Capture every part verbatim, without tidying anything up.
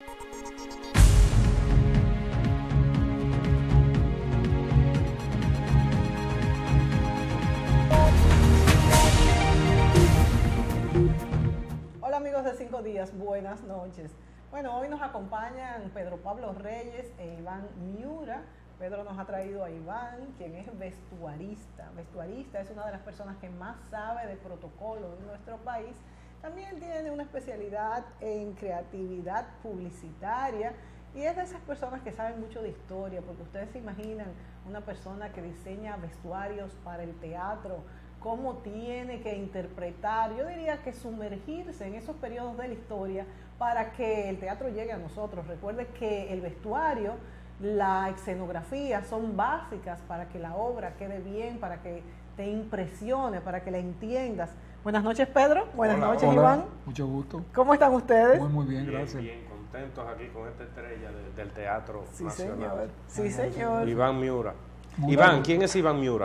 Hola amigos de Cinco Días, buenas noches. Bueno, hoy nos acompañan Pedro Pablo Reyes e Iván Miura. Pedro nos ha traído a Iván, quien es vestuarista. Vestuarista es una de las personas que más sabe de protocolo en nuestro país. También tiene una especialidad en creatividad publicitaria y es de esas personas que saben mucho de historia, porque ustedes se imaginan una persona que diseña vestuarios para el teatro, cómo tiene que interpretar, yo diría que sumergirse en esos periodos de la historia para que el teatro llegue a nosotros. Recuerde que el vestuario, la escenografía son básicas para que la obra quede bien, para que te impresione, para que la entiendas. Buenas noches, Pedro. Buenas hola, noches, hola. Iván. Mucho gusto. ¿Cómo están ustedes? Muy, muy bien, bien, gracias. Bien, contentos aquí con esta estrella de, del Teatro Sí, Nacional. señor. Sí, señor. Iván Miura. Muy Iván, bien. ¿quién es Iván Miura?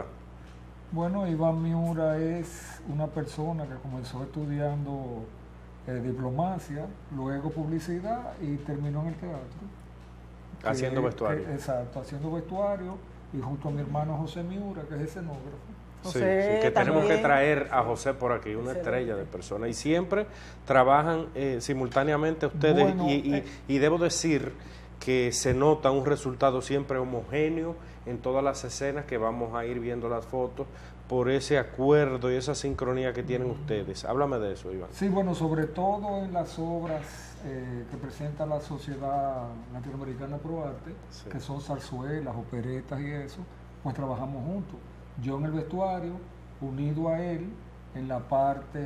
Bueno, Iván Miura es una persona que comenzó estudiando eh, diplomacia, luego publicidad y terminó en el teatro. Haciendo Que- vestuario. que- exacto, haciendo vestuario y junto a mi hermano José Miura, que es escenógrafo. Sí, José sí, que tenemos también. que traer a José por aquí, una Excelente. estrella de persona. Y siempre trabajan eh, simultáneamente ustedes Bueno, y, y- eh. y debo decir que se nota un resultado siempre homogéneo en todas las escenas que vamos a ir viendo las fotos por ese acuerdo y esa sincronía que tienen ustedes. Háblame de eso, Iván. Sí, bueno, sobre todo en las obras eh, que presenta la Sociedad Latinoamericana Pro Arte, Sí. que son zarzuelas, operetas y eso, pues trabajamos juntos. Yo en el vestuario, unido a él en la parte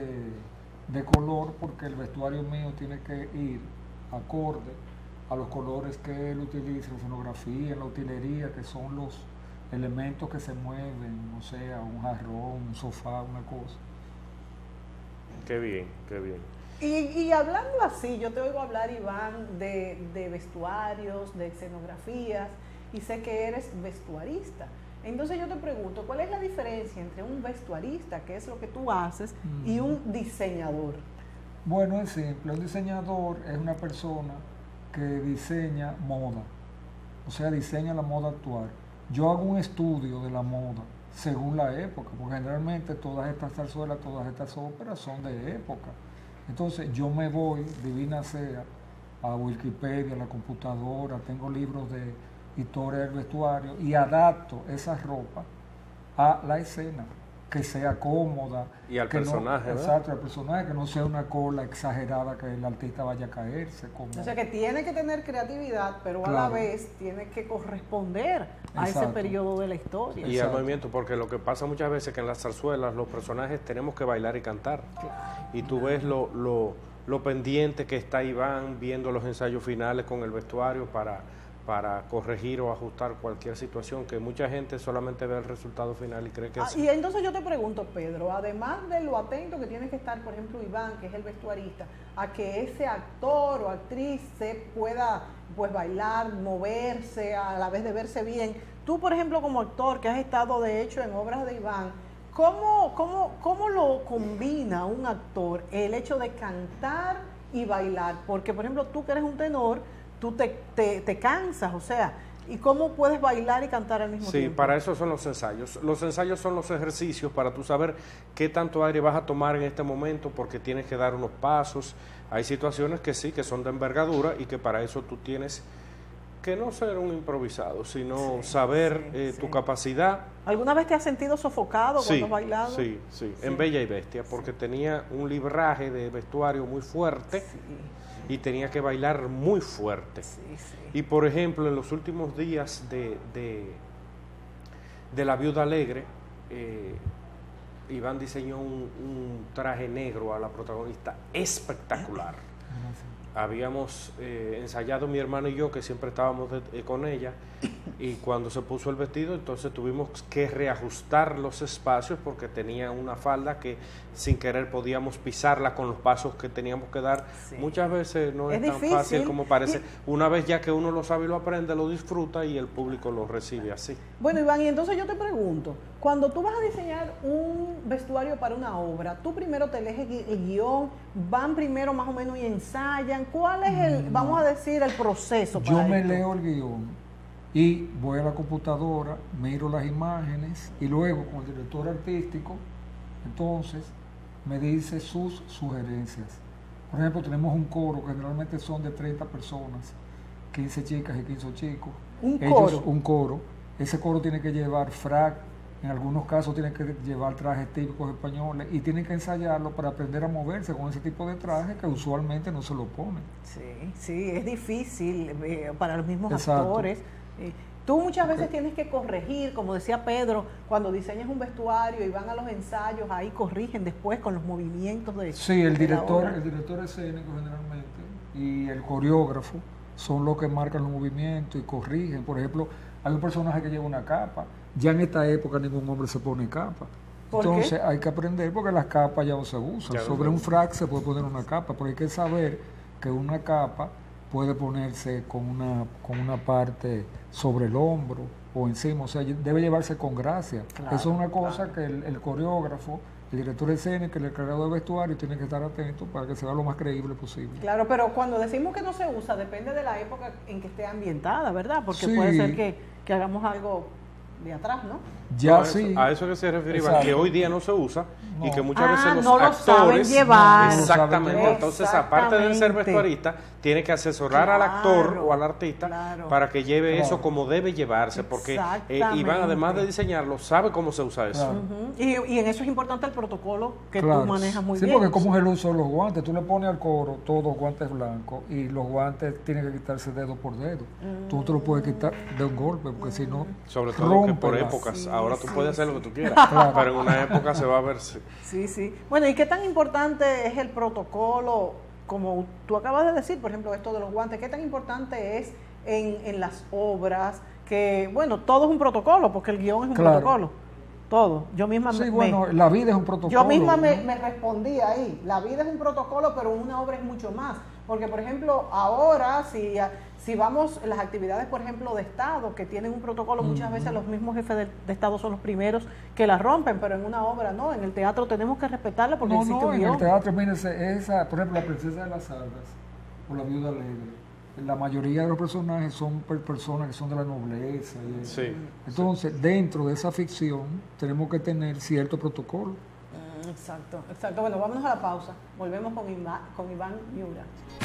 de color, porque el vestuario mío tiene que ir acorde a los colores que él utiliza en la escenografía, en la utilería, que son los elementos que se mueven, o sea, un jarrón, un sofá, una cosa. Qué bien, qué bien. Y, y hablando así, yo te oigo hablar, Iván, de, de vestuarios, de escenografías, y sé que eres vestuarista. Entonces yo te pregunto, ¿cuál es la diferencia entre un vestuarista, que es lo que tú haces, y un diseñador? Bueno, es simple. Un diseñador es una persona que diseña moda, o sea, diseña la moda actual. Yo hago un estudio de la moda según la época, porque generalmente todas estas zarzuelas, todas estas óperas son de época. Entonces yo me voy, divina sea, a Wikipedia, a la computadora, tengo libros de historia del vestuario y adapto esa ropa a la escena, que sea cómoda. Y al que no- personaje, ¿verdad? Exacto, al personaje, que no sea una cola exagerada que el artista vaya a caerse. Como, O sea que tiene que tener creatividad, pero a la Claro. vez tiene que corresponder a ese Exacto. periodo de la historia. Y al Exacto. movimiento, porque lo que pasa muchas veces es que en las zarzuelas los personajes tenemos que bailar y cantar. Y tú ves lo, lo, lo pendiente que está Iván viendo los ensayos finales con el vestuario para, para corregir o ajustar cualquier situación, que mucha gente solamente ve el resultado final y cree que Ah, es... y entonces yo te pregunto, Pedro, además de lo atento que tiene que estar, por ejemplo, Iván, que es el vestuarista, a que ese actor o actriz se pueda pues bailar, moverse, a la vez de verse bien. Tú, por ejemplo, como actor, que has estado de hecho en obras de Iván, ¿cómo, cómo, cómo lo combina un actor el hecho de cantar y bailar? Porque, por ejemplo, tú que eres un tenor, tú te, te, te cansas, o sea, ¿y cómo puedes bailar y cantar al mismo Sí, tiempo? para eso son los ensayos. Los ensayos son los ejercicios para tú saber qué tanto aire vas a tomar en este momento, porque tienes que dar unos pasos. Hay situaciones que sí, que son de envergadura y que para eso tú tienes que no ser un improvisado, sino Sí, saber sí, eh, sí. tu capacidad. ¿Alguna vez te has sentido sofocado Sí, cuando has bailado? sí, sí, Sí. en Bella y Bestia, porque tenía un libraje de vestuario muy fuerte Sí, y tenía que bailar muy fuerte. sí, sí. Y por ejemplo, en los últimos días de, de, de La Viuda Alegre, eh, Iván diseñó un, un traje negro a la protagonista espectacular. Habíamos eh, ensayado mi hermano y yo, que siempre estábamos de- eh, con ella, y cuando se puso el vestido, entonces tuvimos que reajustar los espacios porque tenía una falda que sin querer podíamos pisarla con los pasos que teníamos que dar. Sí. Muchas veces no es, Es tan difícil. fácil como parece. Y- Una vez ya que uno lo sabe y lo aprende, lo disfruta y el público lo recibe así. Bueno, Iván, y entonces yo te pregunto, Cuando tú vas a diseñar un vestuario para una obra, tú primero te lees el, el guión, van primero más o menos y ensayan. ¿Cuál es el, No. vamos a decir, el proceso para Yo me esto? leo el guión y voy a la computadora, miro las imágenes y luego con el director artístico, entonces me dice sus sugerencias. Por ejemplo, tenemos un coro que generalmente son de treinta personas, quince chicas y quince chicos. Un Ellos, coro. Un coro. Ese coro tiene que llevar frac, en algunos casos tiene que llevar trajes típicos españoles y tienen que ensayarlo para aprender a moverse con ese tipo de trajes que usualmente no se lo ponen. Sí, sí, es difícil eh, para los mismos Exacto. actores. Eh, tú muchas veces Ok. tienes que corregir, como decía Pedro, cuando diseñas un vestuario y van a los ensayos, ahí corrigen después con los movimientos de Sí, el de la director, obra. el director escénico generalmente y el coreógrafo son los que marcan los movimientos y corrigen. Por ejemplo, hay un personaje que lleva una capa. Ya en esta época ningún hombre se pone capa. ¿Por Entonces qué? hay que aprender porque las capas ya no se usan. Ya no Sobre se un usan. frac se puede poner una capa, pero hay que saber que una capa puede ponerse con una, con una parte sobre el hombro o encima, o sea, debe llevarse con gracia. Claro, Eso es una cosa claro. que el, el coreógrafo, el director escénico, el encargado de vestuario tiene que estar atento para que sea lo más creíble posible. Claro, pero cuando decimos que no se usa, depende de la época en que esté ambientada, ¿verdad? Porque Sí. puede ser que, que hagamos algo de atrás, ¿no? Ya No, a eso- sí. A eso que se refiere Iván, Exacto. que hoy día no se usa y No. que muchas Ah, veces los no lo saben actores llevar. No lo exactamente, saben entonces aparte de ser Exactamente. vestuarista, tiene que asesorar al actor Claro, o al artista claro. para que lleve Claro. eso como debe llevarse, porque eh, Iván además de diseñarlo sabe cómo se usa eso. Claro. Ujú. y, y en eso es importante el protocolo que Claro. tú manejas muy sí, bien. porque como es el uso de los guantes, tú le pones al coro todos guantes blancos y los guantes tienen que quitarse dedo por dedo. Tú no te lo puedes quitar de un golpe, porque si no, Sobre todo que por rómpela. épocas, Sí, ahora tú sí, puedes hacer sí. lo que tú quieras, pero en una época se va a ver. sí. Sí, sí. Bueno, ¿y qué tan importante es el protocolo, como tú acabas de decir, por ejemplo, esto de los guantes? ¿Qué tan importante es en, en las obras? Que, bueno, todo es un protocolo, porque el guión es un Claro. protocolo. Todo. Yo misma sí, me, bueno, la vida es un protocolo. yo misma me, ¿no? me respondí ahí. La vida es un protocolo, pero una obra es mucho más. Porque, por ejemplo, ahora, si, si vamos, las actividades, por ejemplo, de Estado, que tienen un protocolo, muchas Ujú. veces los mismos jefes de, de Estado son los primeros que la rompen, pero en una obra no. En el teatro tenemos que respetarla porque No, existe no, un en guión. el teatro, mírense, esa, por ejemplo, la princesa de las algas o la viuda alegre. La mayoría de los personajes son per- personas que son de la nobleza. Y eso. Sí. Entonces, dentro de esa ficción, tenemos que tener cierto protocolo. Mm, Exacto, exacto. Bueno, vámonos a la pausa. Volvemos con Iván, con Iván Miura.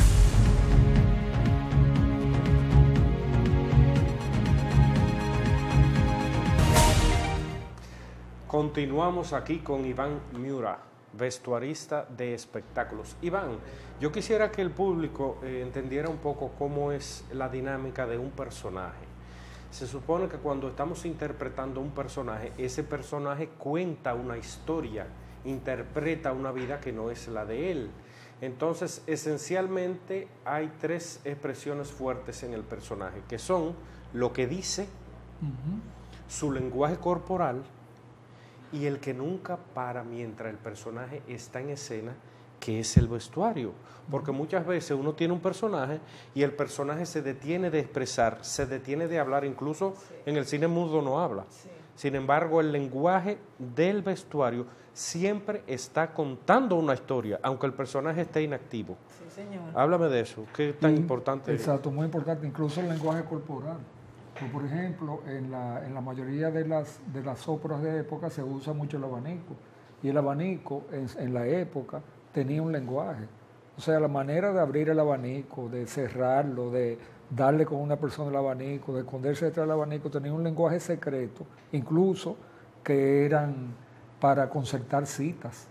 Continuamos aquí con Iván Miura, vestuarista de espectáculos. Iván, yo quisiera que el público eh, entendiera un poco cómo es la dinámica de un personaje. Se supone que cuando estamos interpretando un personaje, ese personaje cuenta una historia, interpreta una vida que no es la de él. Entonces, esencialmente hay tres expresiones fuertes en el personaje, que son lo que dice, Ujú. su lenguaje corporal y el que nunca para mientras el personaje está en escena, que es el vestuario. Porque muchas veces uno tiene un personaje y el personaje se detiene de expresar, se detiene de hablar, incluso en el cine mudo no habla. Sin embargo, el lenguaje del vestuario siempre está contando una historia, aunque el personaje esté inactivo. Sí, señor. Háblame de eso, qué tan Y- importante es. Exacto, muy importante, incluso el lenguaje corporal. Pues, por ejemplo, en la, en la mayoría de las, de las óperas de época se usa mucho el abanico. Y el abanico en, en la época tenía un lenguaje. O sea, la manera de abrir el abanico, de cerrarlo, de darle con una persona el abanico, de esconderse detrás del abanico, tenía un lenguaje secreto, incluso que eran para concertar citas.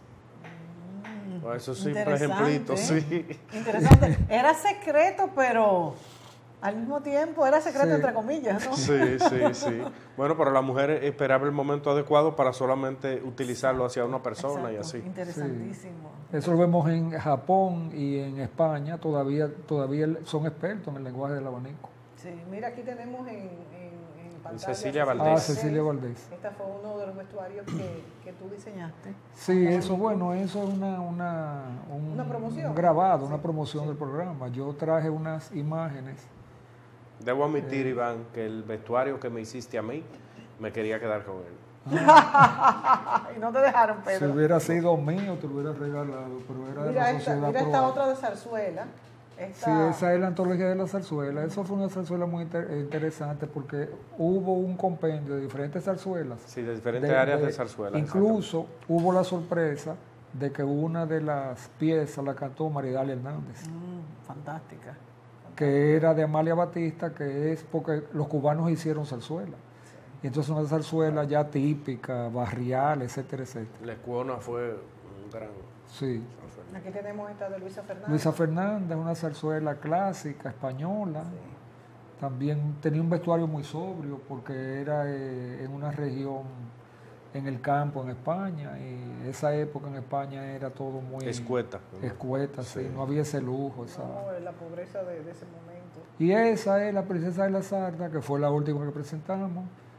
Ah, eso sí, por Interesante, ejemplito, ¿eh? sí. Interesante. Era secreto, pero al mismo tiempo era secreto Sí. entre comillas, ¿no? Sí, sí, sí. Bueno, pero la mujer esperaba el momento adecuado para solamente utilizarlo hacia una persona y Exacto, así. Interesantísimo. Eso lo vemos en Japón y en España, todavía, todavía son expertos en el lenguaje del abanico. Sí, mira, aquí tenemos en, en, en pantalla Cecilia a Valdés. Ah, Cecilia Valdés. Este fue uno de los vestuarios que, que tú diseñaste. Sí, eso bueno, eso es una, una, un, Una promoción. un grabado, una Sí, promoción sí. del programa. Yo traje unas imágenes. Debo admitir, Iván, que el vestuario que me hiciste a mí, me quería quedar con él. Y no te dejaron, Pedro. Si hubiera sido mío, te lo hubiera regalado, pero era de Mira la esta, sociedad mira esta probada. otra de zarzuela. Esta, Sí, esa es la antología de la zarzuela. Eso fue una zarzuela muy inter- interesante porque hubo un compendio de diferentes zarzuelas. Sí, de diferentes áreas de zarzuela. Incluso hubo la sorpresa de que una de las piezas la cantó Maridalia Hernández, Mm, fantástica. que era de Amalia Batista, que es porque los cubanos hicieron zarzuela. Y entonces una zarzuela ya típica, barrial, etcétera, etcétera. La Escuona fue un gran... Sí. Aquí tenemos esta de Luisa Fernández. Luisa Fernández, una zarzuela clásica, española. Sí. También tenía un vestuario muy sobrio porque era eh, en una región, en el campo, en España. Y esa época en España era todo muy... Escueta. Escueta, sí. Sí. No había ese lujo. Esa. No, la pobreza de, de ese momento. Y esa es la Princesa de la Sarda, que fue la última que presentamos,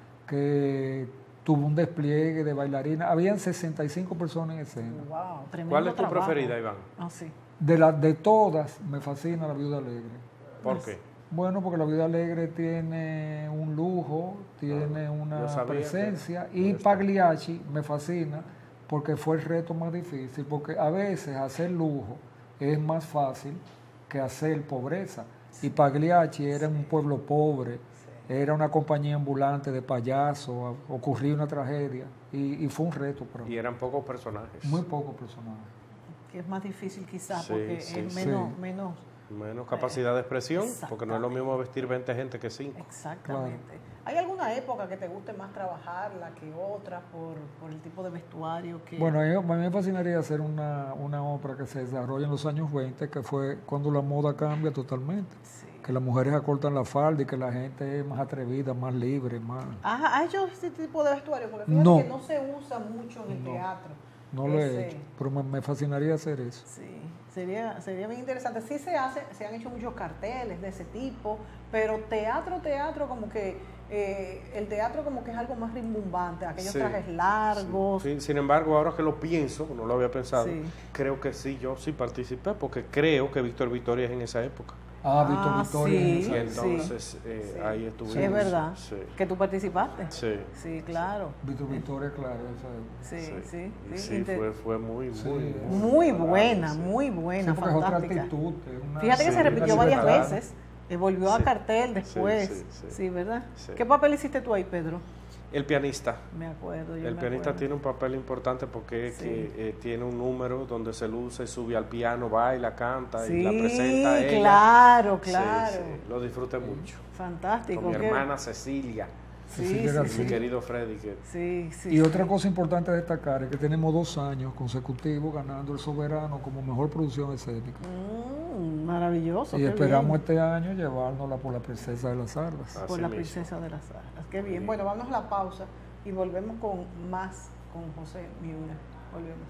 que tuvo un despliegue de bailarina. Habían sesenta y cinco personas en escena. Wow, tremendo ¿Cuál es tu trabajo. preferida, Iván? Ah, sí. De, la, de todas, me fascina La Viuda Alegre. ¿Por qué? Bueno, porque La Viuda Alegre tiene un lujo, tiene una yo sabía presencia, que- y que Pagliacci me fascina porque fue el reto más difícil, porque a veces hacer lujo es más fácil que hacer pobreza. Y Pagliacci era un pueblo pobre, era una compañía ambulante de payasos, ocurrió una tragedia y, y fue un reto para mí. Y eran pocos personajes. Muy pocos personajes. Que es más difícil quizás Sí, porque sí, es sí. menos, Sí. menos. Menos capacidad de expresión, porque no es lo Exactamente. mismo vestir veinte gente que cinco. Exactamente. ¿Hay alguna época que te guste más trabajarla que otra por, por el tipo de vestuario que... Bueno, a mí, a mí me fascinaría hacer una, una obra que se desarrolla en los años veinte, que fue cuando la moda cambia totalmente. Sí. Que las mujeres acortan la falda y que la gente es más atrevida, más libre, más... Ajá, ¿has hecho este tipo de vestuario? Porque fíjate No. que no se usa mucho en el No. teatro. No lo he Ese- hecho, pero me, me fascinaría hacer eso. Sí, sería, sería bien interesante. Sí se hace, se han hecho muchos carteles de ese tipo, pero teatro, teatro, como que eh, el teatro como que es algo más rimbombante, aquellos Sí, trajes largos. Sí, sin embargo, ahora que lo pienso, no lo había pensado, Sí. creo que sí, yo sí participé, porque creo que Víctor Victoria es en esa época. Ah, Víctor Ah, Victoria. sí. Y esa- entonces eh, Sí. ahí estuvimos. Sí, es verdad. Sí, Que tú participaste. sí. Sí, claro. Víctor Victoria, claro. esa- Sí, sí. sí, Y sí, Inter- fue, fue muy, Sí. muy, Muy buena, sí. muy Sí, buena, porque es otra fantástica. actitud. es una- Fíjate que Sí, se repitió sí, varias verdad. veces. Y volvió a Sí. cartel después. Sí, Sí, sí, sí. ¿verdad? Sí. ¿Qué papel hiciste tú ahí, Pedro? El pianista. Me acuerdo. Yo El me pianista acuerdo. tiene un papel importante porque es Sí. que eh, tiene un número donde se luce, sube al piano, baila, canta Sí, y la presenta a ella. claro, Sí, claro. sí, lo disfruté mucho. Fantástico. Con mi qué- hermana Cecilia, Sí, Cecilia sí, García. mi sí. querido Freddy, que Sí, sí. Y sí. otra cosa importante a destacar es que tenemos dos años consecutivos ganando el Soberano como mejor producción escénica. Mm, maravilloso. Y qué esperamos bien. este año llevárnosla por la Princesa de las Sardas. Así Por la mismo. princesa de las alas. Qué bien. Bueno, vamos a la pausa y volvemos con más con José Miura. Volvemos.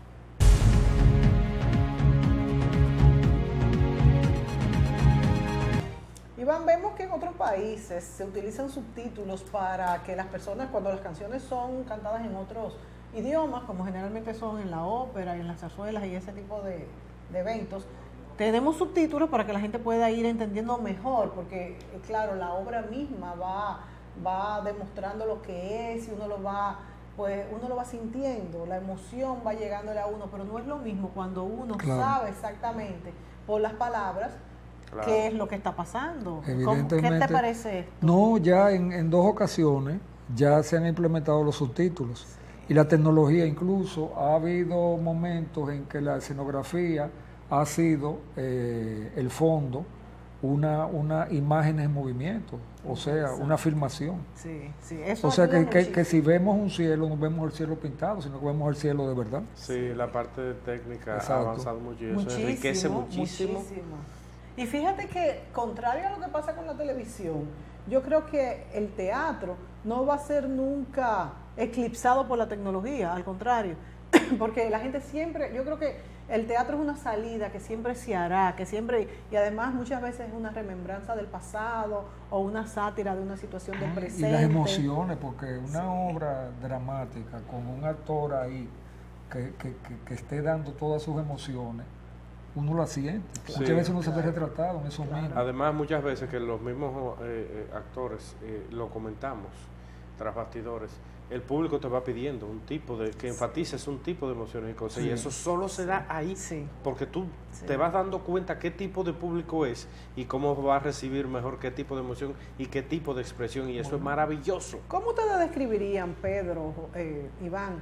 Iván, vemos que en otros países se utilizan subtítulos para que las personas, cuando las canciones son cantadas en otros idiomas, como generalmente son en la ópera y en las zarzuelas y ese tipo de, de eventos, tenemos subtítulos para que la gente pueda ir entendiendo mejor, porque eh, claro, la obra misma va, va demostrando lo que es y uno lo va, pues uno lo va sintiendo, la emoción va llegándole a uno, pero no es lo mismo cuando uno Claro. sabe exactamente por las palabras Claro. qué es lo que está pasando. ¿Cómo- ¿Qué Evidentemente. te parece esto? No, ya en, en dos ocasiones ya se han implementado los subtítulos y la tecnología incluso. Ha habido momentos en que la escenografía ha sido eh, el fondo, una, una imágenes en movimiento, o sea, Exacto. una filmación. Sí, sí, eso O sea, ayuda que, que, muchísimo. que si vemos un cielo, no vemos el cielo pintado, sino que vemos el cielo de verdad. sí, la parte de técnica Exacto. ha avanzado mucho y eso enriquece muchísimo. muchísimo. Y fíjate que, contrario a lo que pasa con la televisión, yo creo que el teatro no va a ser nunca eclipsado por la tecnología, al contrario, porque la gente siempre, yo creo que el teatro es una salida que siempre se hará, que siempre, y además muchas veces es una remembranza del pasado o una sátira de una situación del Y presente. las emociones, porque una obra dramática con un actor ahí que, que, que, que esté dando todas sus emociones, uno la siente. Sí, Muchas veces uno se claro. ve retratado en esos Claro. mismos. Además, muchas veces que los mismos eh, eh, actores eh, lo comentamos. tras bastidores, el público te va pidiendo un tipo de, que enfatices un tipo de emociones y cosas, Sí. y eso solo se da ahí, Sí. porque tú Sí. te vas dando cuenta qué tipo de público es y cómo va a recibir mejor qué tipo de emoción y qué tipo de expresión, y eso es maravilloso. ¿Cómo ustedes describirían, Pedro, eh, Iván,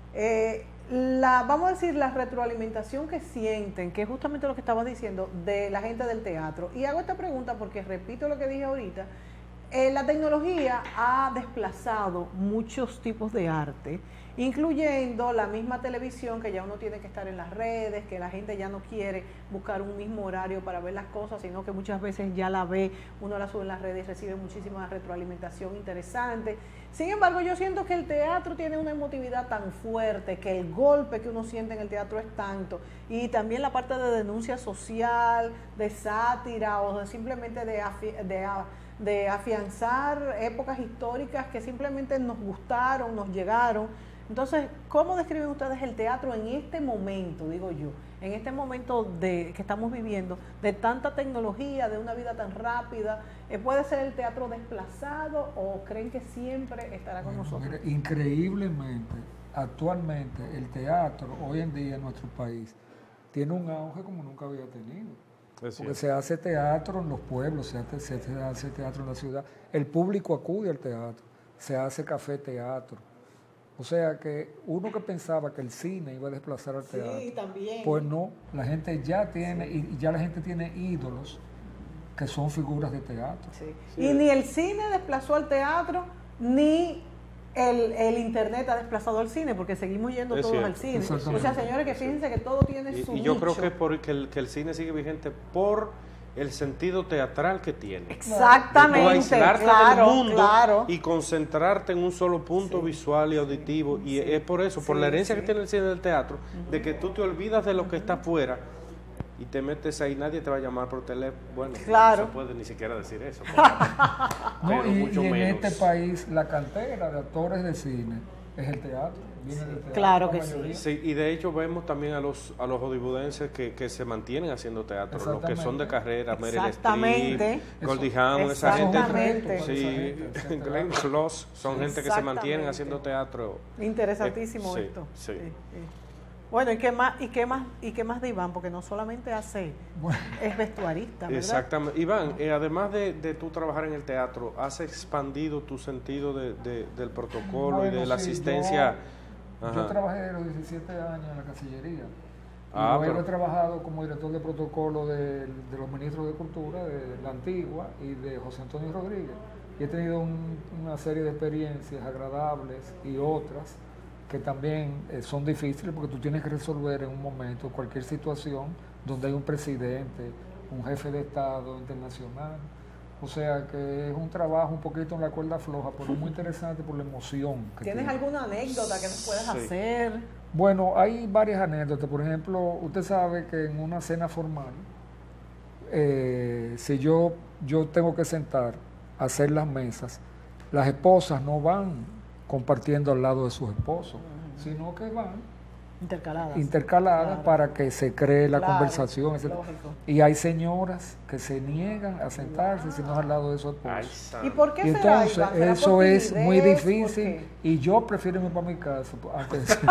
eh, la, vamos a decir, la retroalimentación que sienten, que es justamente lo que estabas diciendo, de la gente del teatro? Y hago esta pregunta porque repito lo que dije ahorita. Eh, la tecnología ha desplazado muchos tipos de arte, incluyendo la misma televisión, que ya uno tiene que estar en las redes, que la gente ya no quiere buscar un mismo horario para ver las cosas, sino que muchas veces ya la ve, uno la sube en las redes y recibe muchísima retroalimentación interesante. Sin embargo, yo siento que el teatro tiene una emotividad tan fuerte, que el golpe que uno siente en el teatro es tanto, y también la parte de denuncia social, de sátira o de simplemente de, afi de de afianzar épocas históricas que simplemente nos gustaron, nos llegaron. Entonces, ¿cómo describen ustedes el teatro en este momento, digo yo, en este momento de, que estamos viviendo, de tanta tecnología, de una vida tan rápida? Eh, ¿Puede ser el teatro desplazado o creen que siempre estará con Bueno, nosotros? mire, increíblemente, actualmente el teatro hoy en día en nuestro país tiene un auge como nunca había tenido. Porque se hace teatro en los pueblos, se hace, se hace teatro en la ciudad, el público acude al teatro, se hace café teatro. O sea que uno que pensaba que el cine iba a desplazar al teatro, Sí, también. pues no, la gente ya tiene, y ya la gente tiene ídolos que son figuras de teatro. Sí. Sí. Y ni el cine desplazó al teatro, ni el, el internet ha desplazado al cine, porque seguimos yendo Es todos cierto. al cine. O Exactamente. sea, señores, que fíjense que todo tiene Y, su y yo creo nicho. que es porque el, que el cine sigue vigente por el sentido teatral que tiene. De tú Exactamente, aislarte claro, del mundo claro. y concentrarte en un solo punto Sí. visual y auditivo. Y Sí. es por eso, por Sí, la herencia sí. que tiene el cine del teatro, de que tú te olvidas de lo que está afuera y te metes ahí, nadie te va a llamar por teléfono. Bueno, Claro. no se puede ni siquiera decir eso. No, pero y, mucho y en menos. este país la cantera de actores de cine es el teatro, viene del teatro. claro la que sí. mayoría. Sí, y de hecho vemos también a los a los hollywoodenses que, que se mantienen haciendo teatro, los que son de Exactamente. carrera, Meryl Exactamente. Streep, Goldie Hawn, esa Eso es un gente, Exactamente. reto para esa sí, gente, ese Glenn teatro. Close, son gente que se mantienen Exactamente. haciendo teatro. Interesantísimo Eh, sí, esto. sí. Sí, sí. Bueno, ¿y qué más y qué más y qué más de Iván? Porque no solamente hace, Bueno, es vestuarista, ¿verdad? Exactamente. Iván, eh, además de, de tú trabajar en el teatro, ¿has expandido tu sentido de, de- del protocolo y bueno, de la sí, asistencia? Yo, Ajá. yo trabajé de los diecisiete años en la Cancillería. Y Ah, luego pero- he trabajado como director de protocolo de, de los ministros de Cultura de la Antigua y de José Antonio Rodríguez. Y he tenido un- una serie de experiencias agradables y otras que también eh, son difíciles porque tú tienes que resolver en un momento cualquier situación donde hay un presidente, un jefe de Estado internacional. O sea que es un trabajo un poquito en la cuerda floja, pero muy interesante por la emoción que ¿Tienes tiene. alguna anécdota que nos puedas Sí. hacer? Bueno, hay varias anécdotas. Por ejemplo, usted sabe que en una cena formal, eh, si yo, yo tengo que sentar, hacer las mesas, las esposas no van compartiendo al lado de sus esposos, sino que van Intercaladas. intercaladas Claro. para que se cree la Claro, conversación, etcétera. lógico. Y hay señoras que se niegan a sentarse si no es al lado de su esposo. Ay, santo. ¿Y por qué Y será, entonces Iván? ¿Será eso por es muy timidez? difícil ¿Por qué? y yo prefiero irme para mi casa pues, antes de-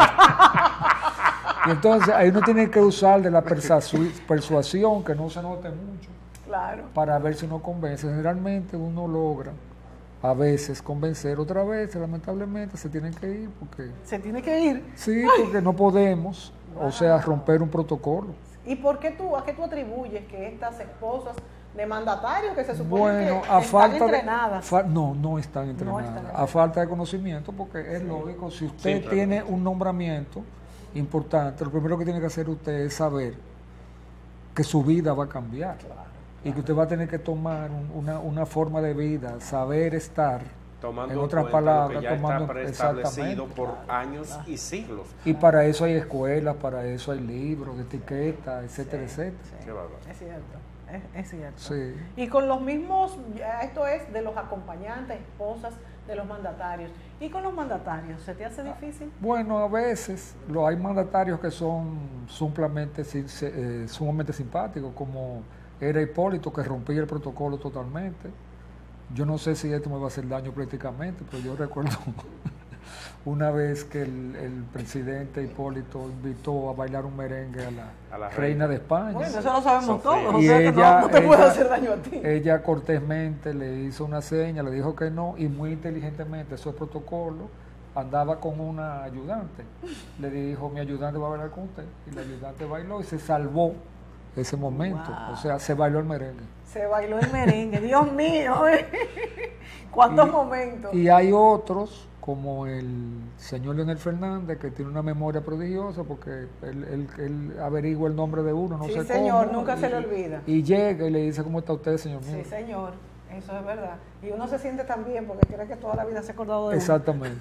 Y entonces ahí uno tiene que usar de la persuasi- persuasión, que no se note mucho, Claro. para ver si uno convence. Generalmente uno logra a veces convencer, otra vez lamentablemente se tienen que ir porque Se tiene que ir. sí, porque no podemos, o sea, romper un protocolo. ¿Y por qué tú, a qué tú atribuyes que estas esposas de mandatarios que se supone Bueno, que a están falta entrenadas? de fa- no, no están entrenadas. están A entrenadas. falta de conocimiento, porque es lógico, si usted Simplemente. tiene un nombramiento importante, lo primero que tiene que hacer usted es saber que su vida va a cambiar y que usted va a tener que tomar un- una, una forma de vida, saber estar, Tomando en en otras cuenta palabras, lo que ya tomando está preestablecido exactamente. por años y siglos. y para eso hay escuelas, para eso hay libros de etiqueta, etcétera, etcétera. Sí, Qué bárbaro. es cierto, es, es cierto. Sí. Y con los mismos, ya esto es de los acompañantes, esposas de los mandatarios. ¿Y con los mandatarios? ¿Se te hace difícil? Bueno, a veces lo, hay mandatarios que son sumamente, si- se- eh, sumamente simpáticos, como era Hipólito, que rompía el protocolo totalmente. yo no sé si esto me va a hacer daño prácticamente, pero yo recuerdo una vez que el, el presidente Hipólito invitó a bailar un merengue a la, A la reina. reina. de España. Bueno, eso lo sabemos Sofía. todos, o Y sea que ella- no, no te puede ella- hacer daño a ti. Ella cortésmente le hizo una seña, le dijo que no, y muy inteligentemente, eso es protocolo, andaba con una ayudante. Le dijo, mi ayudante va a bailar con usted. Y la ayudante bailó y se salvó ese momento. Wow. O sea, se bailó el merengue. Se bailó el merengue, Dios mío, ¿eh? ¿Cuántos Y- momentos? Y hay otros, como el señor Leonel Fernández, que tiene una memoria prodigiosa, porque él, él- él averigua el nombre de uno, no Sí, sé señor, cómo, nunca y- se le olvida. Y llega y le dice, ¿cómo está usted, señor mío? Sí, señor, eso es verdad. Y uno se siente tan bien porque cree que toda la vida se ha acordado de uno. Exactamente.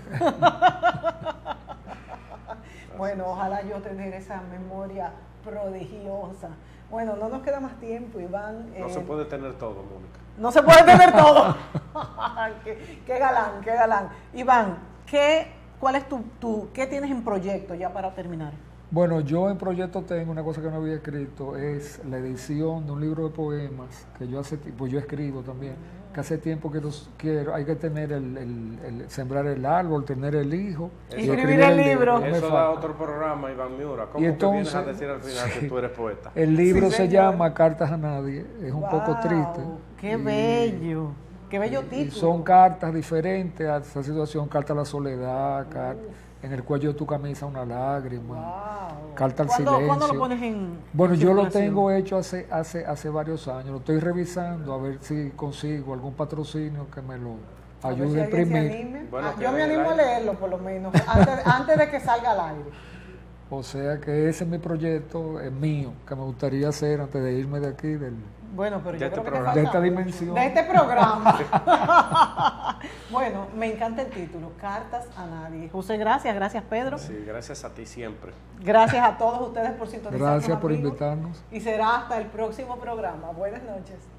Bueno, ojalá yo tener esa memoria prodigiosa. Bueno, no nos queda más tiempo, Iván. No eh, se puede tener todo, Mónica. No se puede tener todo. qué, qué galán, qué galán. Iván, ¿qué, ¿cuál es tu, tu, qué tienes en proyecto ya para terminar? Bueno, yo en proyecto tengo una cosa que no había escrito, es la edición de un libro de poemas que yo hace tiempo, yo escribo también, que hace tiempo que los quiero, hay que tener el, el- el- sembrar el árbol, tener el hijo. Y escribir escribir el libro. no me Eso da falta. otro programa, Iván Miura. ¿Cómo Y que vienes a entonces- decir al final sí. que tú eres poeta? El libro Sí, se señor. llama Cartas a Nadie, es un poco Wow, triste. ¡Qué Y- bello! ¡Qué bello y título! son cartas diferentes a esa situación, carta a la soledad, carta, en el cuello de tu camisa una lágrima. Wow. Carta al ¿Cuándo, ¿Cuándo lo silencio. pones en Bueno, en yo lo circulación? tengo hecho hace, hace, hace varios años, lo estoy revisando a ver si consigo algún patrocinio que me lo A ver si ayude a alguien se imprimir. anime. Bueno, Ah, que yo me en el animo a aire. leerlo por lo menos, antes, antes de que salga al aire. O sea que ese es mi proyecto, es mío, que me gustaría hacer antes de irme de aquí, del, Bueno, pero De yo este creo que programa. falta de esta mucho. dimensión. De este programa. Bueno, me encanta el título, Cartas a Nadie. José, gracias, gracias Pedro. Sí, gracias a ti siempre. Gracias a todos ustedes por sintonizarnos. Gracias por amigos. invitarnos. Y será hasta el próximo programa. Buenas noches.